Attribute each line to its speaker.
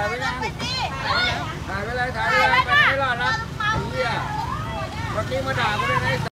Speaker 1: ายไปยังถ่ายไปเลยไปไม่รอดนะเฮียเมื่อกี้มาด่ากูเลยนะ